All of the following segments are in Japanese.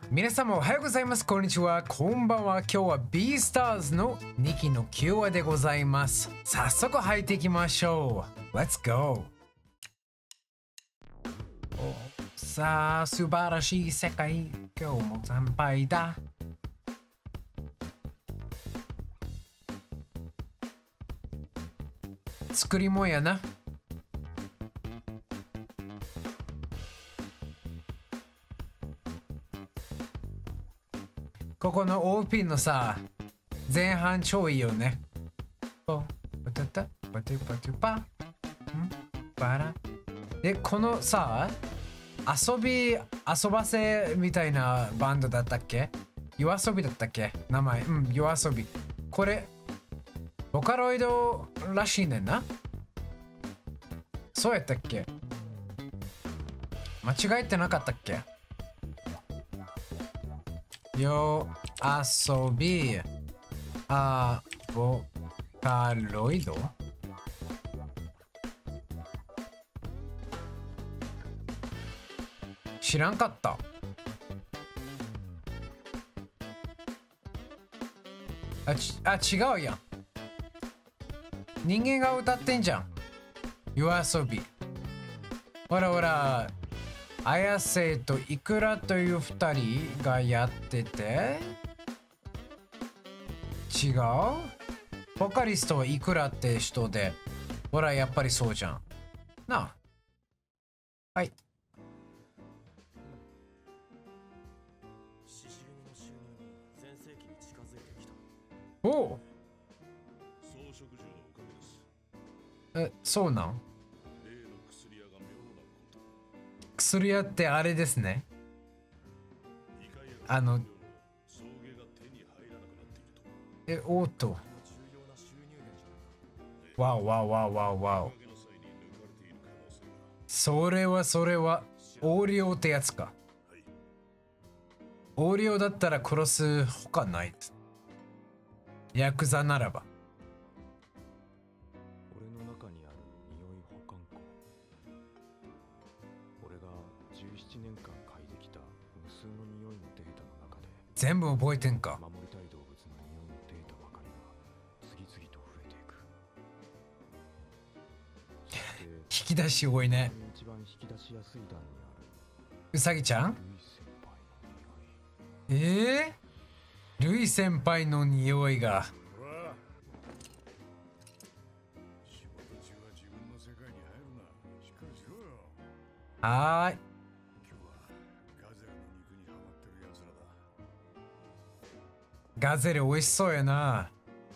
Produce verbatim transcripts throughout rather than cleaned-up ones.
皆様おはようございます。こんにちは。こんばんは。今日は B スターズのにきのきゅうわでございます。早速入っていきましょう。Let's go! さあ、素晴らしい世界。今日も惨敗だ。作り物やな。ここの オーピー のさ、前半超いいよね。ポパタタパテパテパんバラ。で、このさ、遊び、遊ばせみたいなバンドだったっけ？夜遊びだったっけ？名前。うん、夜遊び。これ、ボカロイドらしいねんな。そうやったっけ？間違えてなかったっけ？夜遊び、あ、ボカロイド？知らんかった。あ、ち、あ、違うやん。人間が歌ってんじゃん。夜遊び。ほらほら、綾瀬とイクラという二人がやってて、違う？ボカリストはイクラって人で、ほらやっぱりそうじゃん。なあ。はい。おお。え、そうなん？薬屋ってあれですね。あの、え、おっと。わおわおわおわおわお。それはそれは、横領ってやつか。横領だったら殺すほかない。ヤクザならば。 俺の中にある匂い保管庫。俺がじゅうななねんかん嗅いできた無数の匂いのデータの中で、 全部覚えてんか。 守りたい動物の匂いのデータばかりが次々と増えていく。 引き出し多いね。 一番引き出しやすい段にあるうさぎちゃん？えー、ルイ先輩の匂いが。はーい。ガゼル美味しそうやな。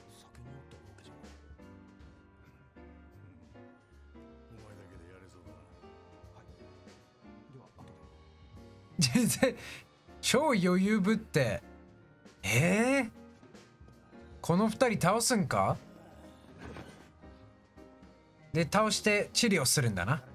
全然超余裕ぶって。えー、この二人倒すんか？で倒して治療するんだな。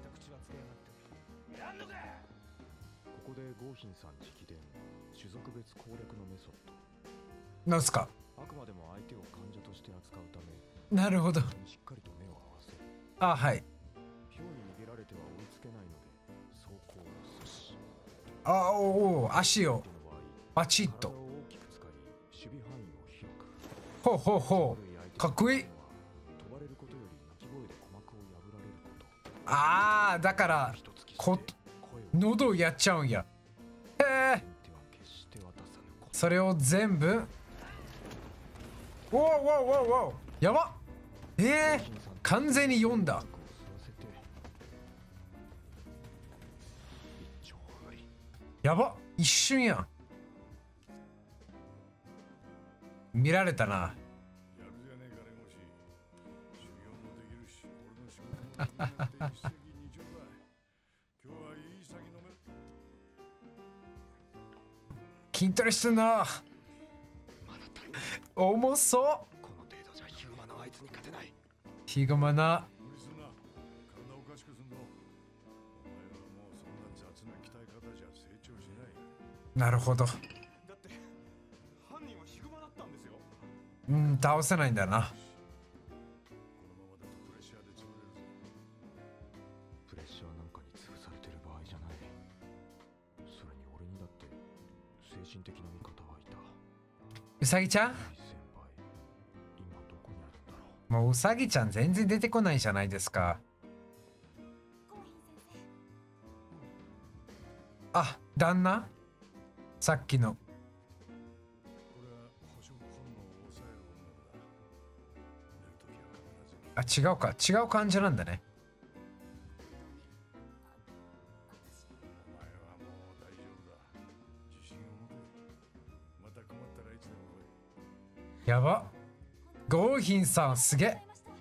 ここでゴーヒンさん直伝種族別攻略のメソッド。 なんすか？ あくまでも相手を患者として扱うため、 なるほど。 しっかりと目を合わせる。 あ、はい。 ヒョウに逃げられては追いつけないので、走行を阻止。 あ、おお、足をパチッと。 体を大きく使い、守備範囲を広く。 ほうほうほう。かっこいい。 飛ばれることより鳴き声で鼓膜を破られること。 ああ、だからこ喉をやっちゃうんや。へえ。それを全部。おおおおおお、やばっ。ええー、完全に読んだ。やばっ、一瞬やん。見られたな。筋トレしてんな。重そう。 この程度じゃヒグマのあいつに勝てない。 ヒグマな。なるほど。だって犯人はヒグマだったんですよ。うん、倒せないんだな。 プレッシャーなんかに潰されてる場合じゃない。それに俺にだって精神心的な味方はいた。 うさぎちゃん、 ルイ先輩、今どこにあるんだろう。 もううさぎちゃん全然出てこないじゃないですか。あ、旦那、さっきの。あ、違うか。違う感じなんだね。やば。ゴーヒンさんすげえ。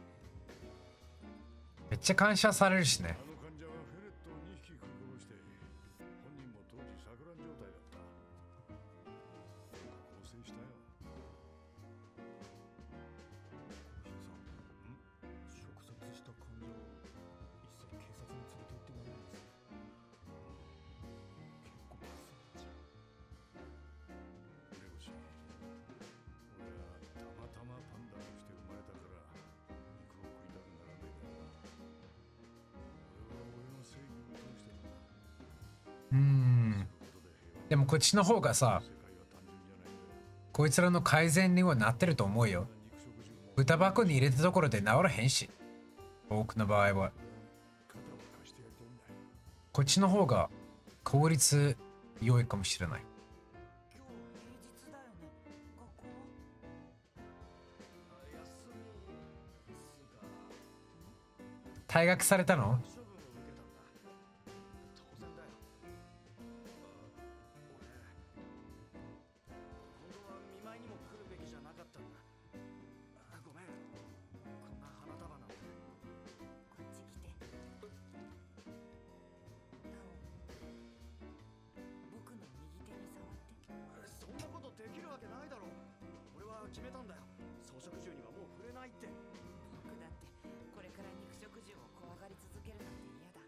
めっちゃ感謝されるしね。うーん。でもこっちの方がさ、こいつらの改善にはなってると思うよ。豚箱に入れたところで治らへんし。多くの場合は。こっちの方が効率良いかもしれない。退学されたの？ 決めたんだよ。草食獣にはもう触れないって。僕だってこれから肉食獣を怖がり続けるなんて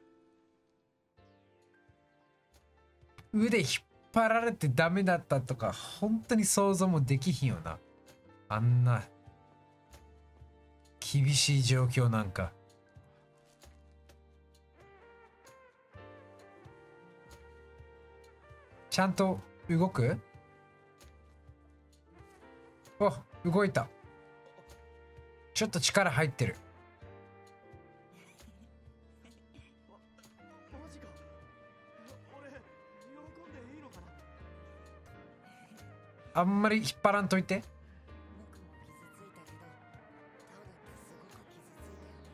嫌だ。 腕引っ張られてダメだったとか本当に想像もできひんよな。あんな厳しい状況なんか。ちゃんと動く？お、動いた。ちょっと力入ってる。 マジか。俺喜んでいいのかな。 あんまり引っ張らんといて。 僕も傷ついたけど、タオだってすごく傷ついたよね。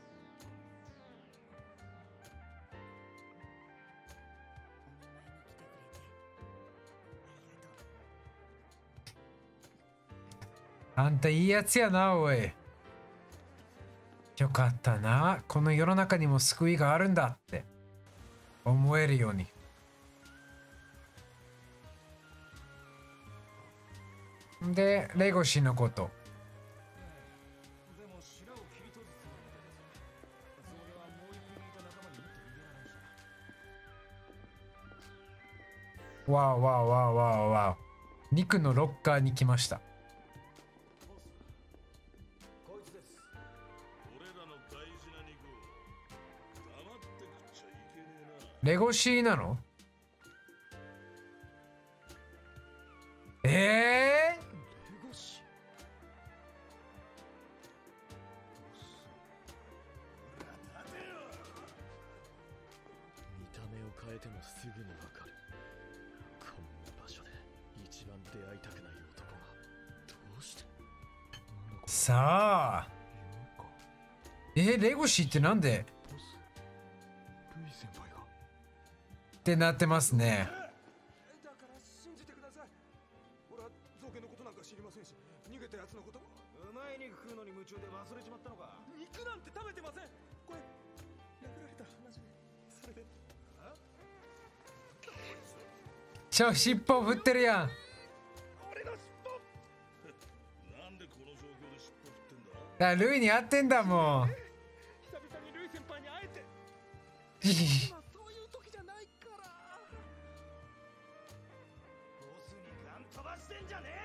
お見舞いに来てくれてありがとう。 あんたいいやつやな、おい。よかったな。この世の中にも救いがあるんだって思えるように。で、レゴシのこと。 でも白を切り閉じてたわけです。それはもう一匹いた仲間にもっと逃げられるし。 わあわあわあわあわあ。肉のロッカーに来ました。 こいつです。 俺らの大事な肉を黙って食っちゃいけねえな。 レゴシーなの？ええー、 レゴシ見た目を変えてもすぐにわかる。こんな場所で一番出会いたくない男がどうして。 さあ。えー、レゴシーってなんでボス、ルイ先輩が。 ってなってますね。 だから信じてください。俺は造形のことなんか知りませんし、逃げたやつのことも。うまい肉食うのに夢中で忘れちまったのか。肉なんて食べてません。これ殴られた話で、それで。 超尻尾振ってるやん。 俺の尻尾。 なんでこの状況で尻尾振ってんだ。 だからルイに会ってんだもん。 久々にルイ先輩に会えて。今そういう時じゃないから。ボスにガン飛ばしてんじゃね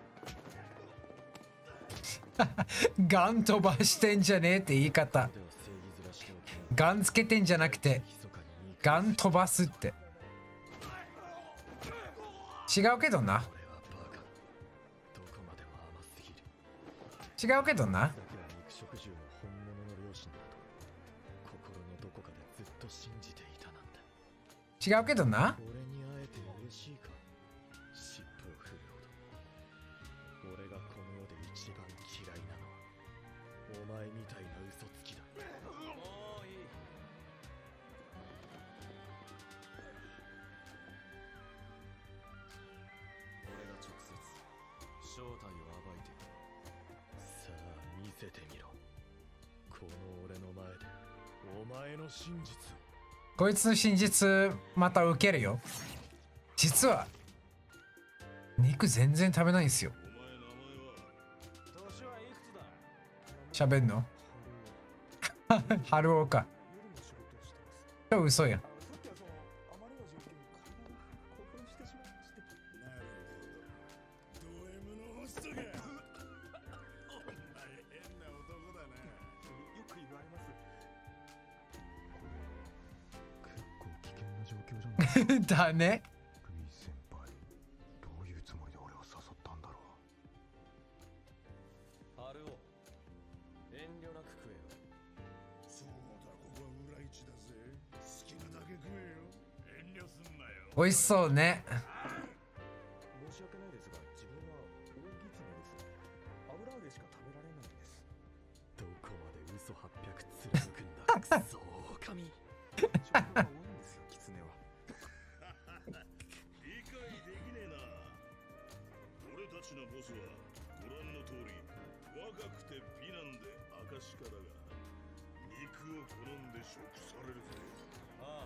え。 ガン飛ばしてんじゃねえって言い方。 では正義面しておきな。 ガンつけてんじゃなくて密かにガン飛ばすって。 違うけどな。 俺はバカ。どこまでも甘すぎる。 違うけどな。 だけは肉食獣の本物の両親だと心のどこかでずっと信じていたなんだ。 違うけどな。 俺に会えて嬉しいか。尻尾を振るほど。俺がこの世で一番嫌いなのはお前みたいな嘘つきだ。もういい。俺が直接正体を暴いてやる。さあ見せてみろ。この俺の前でお前の真実を。 こいつの真実また受けるよ。実は肉全然食べないんすよ。 お前名前は年はいくつだ？ 喋んの春尾か。 夜の仕事をしてます。 超嘘や。 さっきはそのあまりの状況に体が興奮してしまいまして。 なるほど。ド M のホストが。お前変な男だな。 よく言われます。 結構危険な状況じゃない。 だね。 ルイ先輩、どういうつもりで俺を誘ったんだろう。 春尾、遠慮なく食えよ。 そうだ、ここは裏市だぜ。好きなだけ食えよ。遠慮すんなよ。 美味しそうね。 申し訳ないですが、自分は大狐です。油揚げしか食べられないんです。 どこまで嘘はっぴゃく貫くんだ。くそー神。 食が多いんですよ、狐は。 理解できねえな。俺たちのボスはご覧の通り若くて美男で証かだが、肉を好んで食されるぜ。 あ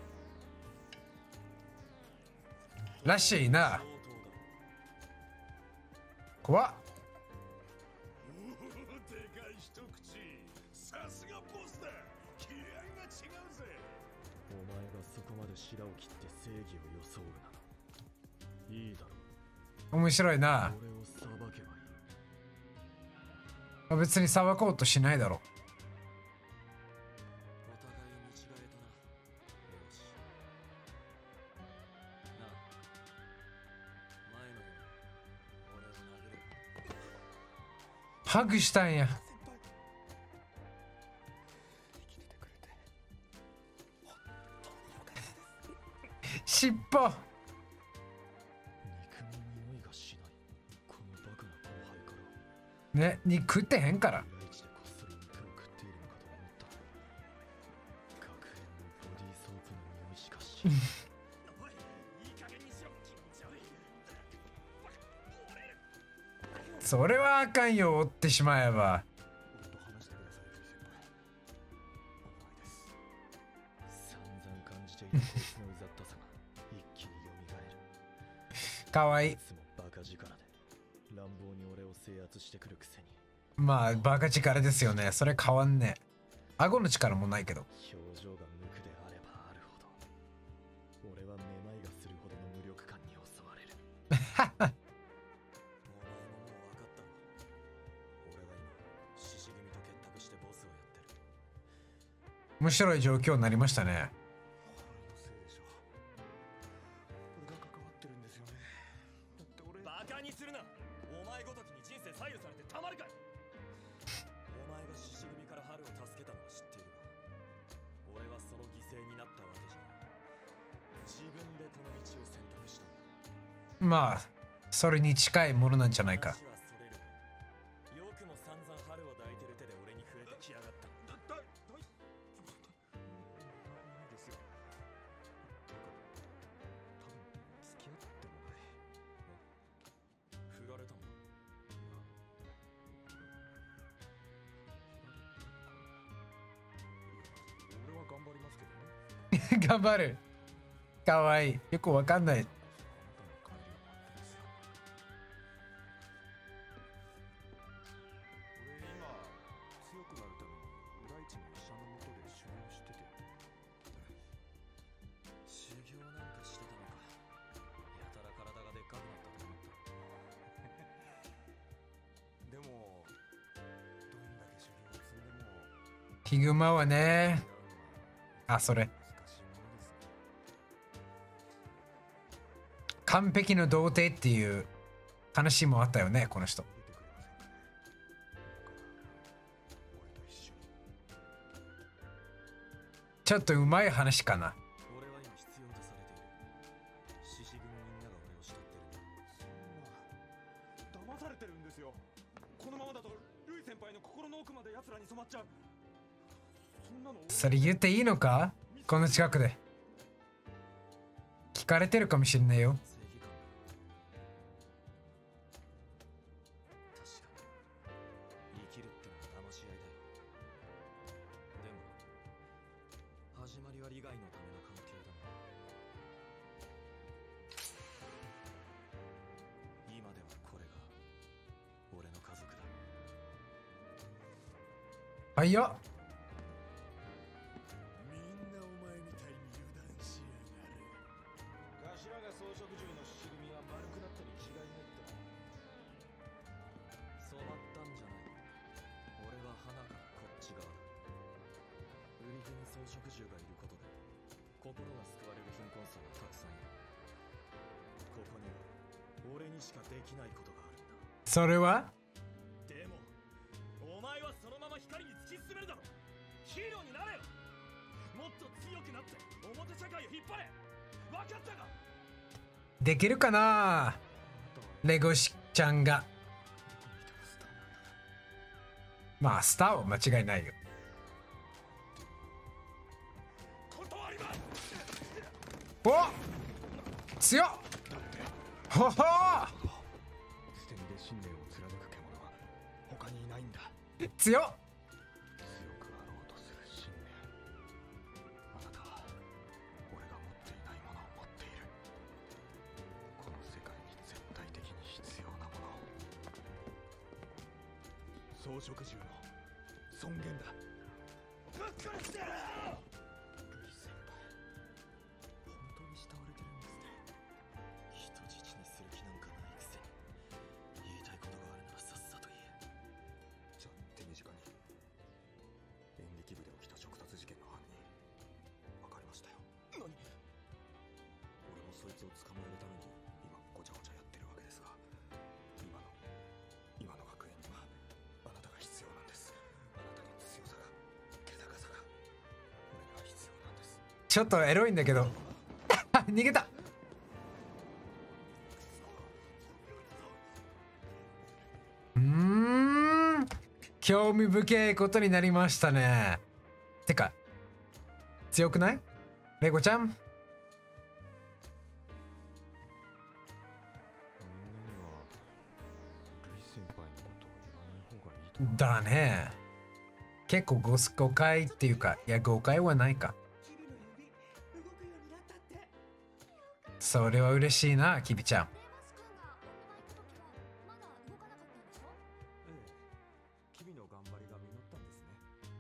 らしいあ、 な。 相当だ。 怖っ。 おお、でかい一口。さすがボスだ。気合が違うぜ。 お前がそこまで白を切って正義を装うならいいだろ面白いな。 う。俺を裁けばいい。 別に裁こうとしないだろ。 お互い見違えたな。よし。なあ、前のように俺を殴れ。 ハグしたんや。 先輩、生きててくれて本当によかったです。 尻尾。 肉の匂いがしない。このバカな後輩からね、肉食ってへんから。 裏市でこっそり肉を食っているのかと思った。学園のボディーソープの匂いしかしない。 おい、いい加減にしろ。気持ち悪い。 それはあかんよ、追ってしまえば。 俺と話してください、ルイ先輩。お願いです。 散々感じていたこいつのうざったさが一気に蘇る。 かわいい。 いつもバカ力で乱暴に俺を制圧してくるくせにまあ、バカ力ですよね。それ変わんねえ。顎の力もないけど。 表情が無垢であればあるほど俺はめまいがするほどの無力感に襲われる。お前ももう分かったろ。俺が今獅子組と結託してボスをやってる。 面白い状況になりましたね。 俺のせいでしょ。俺が関わってるんですよね。だって俺、 バカにするな。お前ごときに人生左右されてたまるかい。お前が獅子組から春を助けたのは知っているが、俺はその犠牲になったわけじゃない。自分でこの道を選択したんだ。 まあ、それに近いものなんじゃないか。 話はそれる。よくも散々春を抱いてる手で俺に触れてきやがった。 だ、だ、だ、ないですよ。てか、多分付き合ってもない。 振られたんだ。 俺は頑張りますけどね。 頑張る。かわいい。よくわかんない。 あなたの帰りを待ってますよ。俺今強くなるために裏市の医者のもとで修行してて。 修行なんかしてたのか。やたら体がでっかくなったと思った。 でもどんだけ修行を積んでもヒグマはね。 出会うのはあ、それ。 難しいものですね。 完璧の童貞っていう話もあったよね、この人。ちょっとうまい話かな。 俺は今必要とされている。獅子組みんなが俺を慕ってる。 騙されてるんですよ。このままだとルイ先輩の心の奥まで奴らに染まっちゃう。そんなのそれ言っていいのか、この近くで。聞かれてるかもしれないよ。 正義感だ。確かに生きるってのは騙し合いだよ。でも始まりは利害のための関係だもん。今ではこれが俺の家族だ。 はいよ。 みんなお前みたいに油断しやがる。 頭が装飾獣の獅子組は丸くなったに違いないってな。 染まったんじゃない。俺は花からこっち側だ。売り手に装飾獣がいることで心が救われる貧困層がたくさんいる。ここには俺にしかできないことがあるんだ。 それはでもお前はそのまま光に突き進めるだろ。ヒーローになれよ。もっと強くなって表社会を引っ張れ。分かったか。 できるかな、レゴシちゃんが。まあスターは間違いないよ。 断ります。 お強っ。ほほー、 捨て身で信念を貫く獣は他にいないんだ。 強っ。 強くあろうとする信念。あなたは俺が持っていないものを持っている。この世界に絶対的に必要なものを。装飾獣の尊厳だ。ぶっ殺してやる。ルイ先輩、本当に慕われてるんですね。 人質にする気なんかないくせに言いたいことがあるならさっさと言え。 じゃあ手短に。演劇部で起きた触殺事件の犯人分かりましたよ。何？俺もそいつを捕まえるために今ごちゃごちゃやってるわけですが、今の今の学園にはあなたが必要なんです。あなたの強さが、気高さが俺には必要なんです。 ちょっとエロいんだけど逃げた。うーん、興味深いことになりましたね。てか強くないレゴちゃん。 みんなにはルイ先輩のことを言わない方がいいと思う。 だね。結構誤誤解っていうか、いや誤解はないか。それは嬉しいな、キビちゃん。 ええ、君の頑張りが実ったんですね。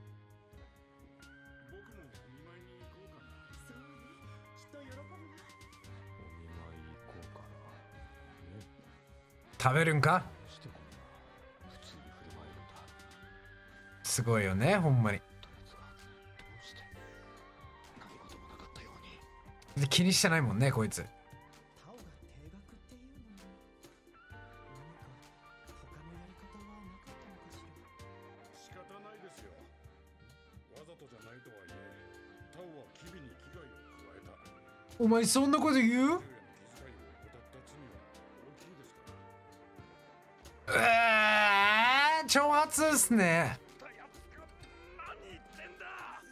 僕もお見舞いに行こうかな。 そうね、きっと喜ぶわ。 お見舞い行こうかな。ね、 食べるんか。 どうしてこんな普通に振る舞えるんだ。 すごいよね、ほんまに。 とやつがどうして何事もなかったように。 で気にしてないもんね、こいつ。 タオが定額っていうのも何か他のやり方はなかったのかしら。 仕方ないですよ。わざとじゃないとはいえ、タオは機微に危害を加えた。 お前そんなこと言う？ 周囲への気遣いを怠った罪は大きいですから。 えー、挑発っすね。 何言ってんだ。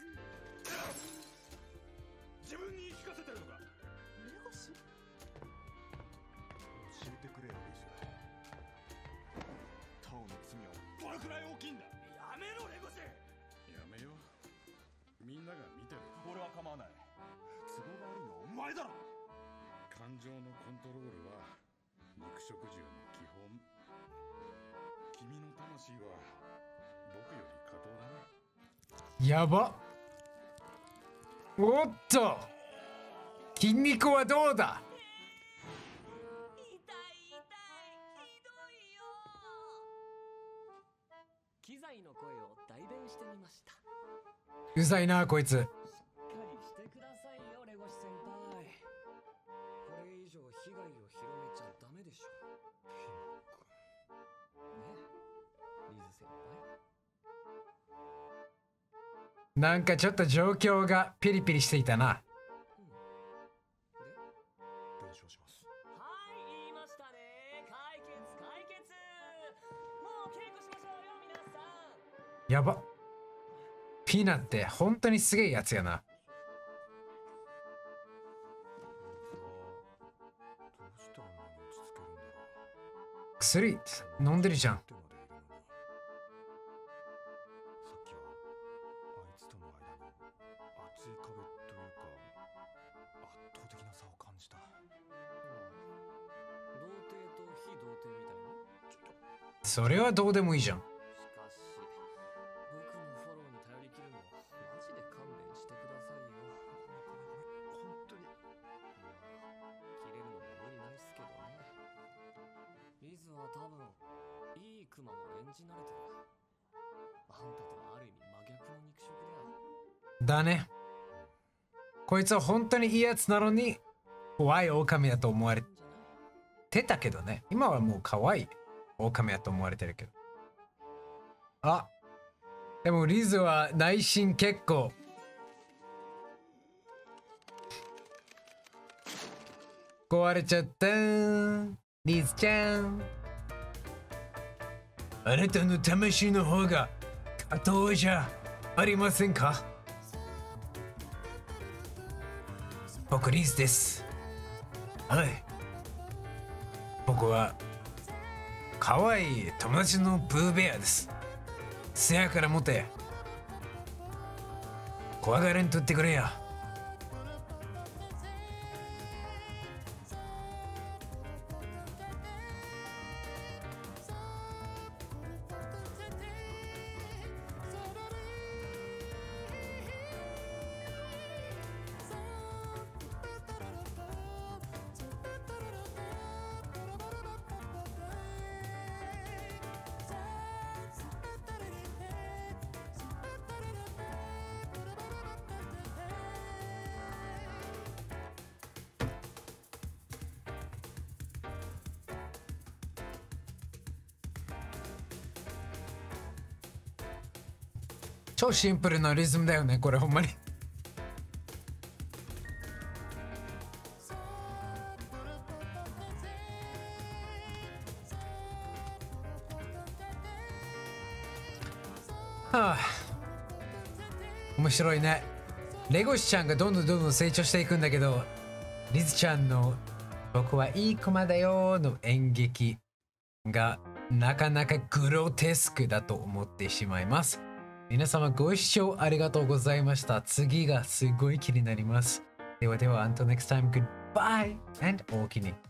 自分に言い聞かせてるのか。 レゴシ？ 教えてくれよ、ルイス。タオの罪はどれくらい大きいんだ。 やめろレゴシ。 やめよう。みんなが見てる。 俺は構わない。都合が悪いのはお前だろ。 感情のコントロールは肉食獣の基本。君の魂は僕より過当だな。 やば。おっと、筋肉はどうだ。 痛い痛い、ひどいよ。 機材の声を代弁してみました。 うざいなこいつ。 しっかりしてくださいよレゴシ先輩。これ以上被害を先輩。 なんかちょっと状況がピリピリしていたな。 うん。で、 弁償します。 はい言いましたね。解決解決。もう稽古しましょうよ皆さん。 やば。ピーナって本当にすげえやつやな。 どうしたらあんなに落ち着けるんだろう。 薬飲んでるじゃん。 ってまでいるのに。さっきはあいつとの間に厚い壁というか圧倒的な差を感じた。 童貞と非童貞みたいな。 それはどうでもいいじゃん。 しかし僕のフォローに頼り切るのはマジで勘弁してくださいよ。 本当に。 切れるのも無理ないっすけどね。リズは多分いいクマも演じ慣れてる。あんたとはある意味真逆の肉食だよ。 だね。こいつは本当にいいやつなのに怖い狼だと思われてたけどね。今はもう可愛い狼だと思われてるけど。あ、でもリズは内心結構壊れちゃったー。リズちゃん、あなたの魂の方が過当じゃありませんか？僕リズです。はい。僕は可愛い友達のブーベアです。せやからもて怖がらんとってくれや。超シンプルなリズムだよね、これほんまに。はあ、面白いね。レゴシちゃんがどんどんどんどん成長していくんだけど、リズちゃんの僕はいいクマだよの演劇がなかなかグロテスクだと思ってしまいます。皆様ご視聴ありがとうございました。次がすごい気になります。ではでは、until next time, goodbye and おおきに。